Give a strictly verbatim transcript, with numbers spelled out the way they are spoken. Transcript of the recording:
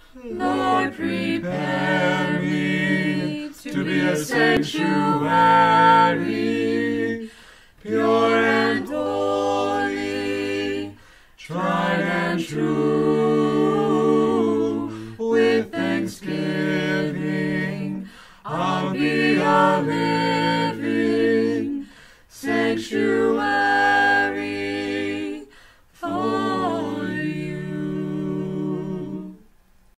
Lord, prepare me to be a sanctuary, pure and holy, tried and true. With thanksgiving, I'll be a living sanctuary.